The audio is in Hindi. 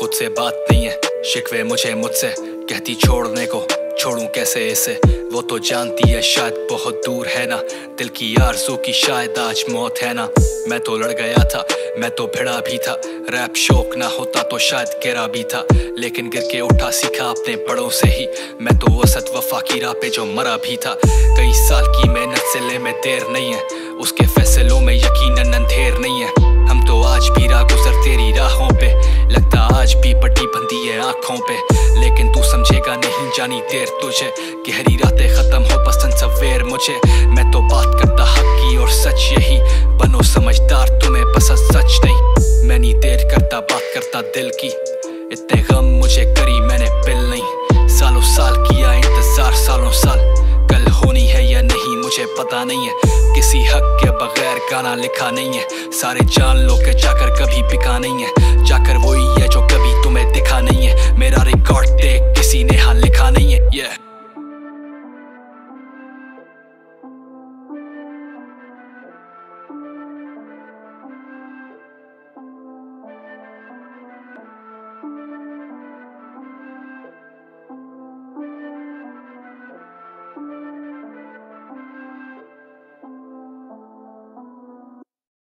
खुद से बात नहीं है, शिकवे मुझे मुझसे कहती छोड़ने को, छोड़ूं कैसे इसे। वो तो जानती है शायद बहुत दूर है ना, दिल की आरज़ू की शायद आज मौत है ना। मैं तो लड़ गया था, मैं तो भिड़ा भी था, रैप शौक ना होता तो शायद गिरा भी था, लेकिन गिर के उठा सीखा अपने बड़ों से ही। मैं तो वो सत वफा की राह पे जो मरा भी था। कई साल की मेहनत से ले में देर नहीं है, उसके फैसलों में यकीनन अंधेर नहीं है। हम तो आज भी राह गुजर तेरी राहों पे, लगता आज भी पट्टी बंदी है आंखों पे, लेकिन तू समझेगा नहीं जानी देर तुझे। गहरी रातें खत्म हो पसंद सवेर मुझे, मैं तो बात करता हक की और सच यही। बनो समझदार तुम्हें पसंद सच नहीं, मैं नहीं देर करता बात करता दिल की। इतने गम मुझे करी मैंने पिल नहीं, सालों साल किया इंतजार सालों साल। कल होनी है या नहीं मुझे पता नहीं है, किसी हक के बगैर गाना लिखा नहीं है। सारे जान लो के जाकर कभी बिका नहीं है, जाकर वही है जो कभी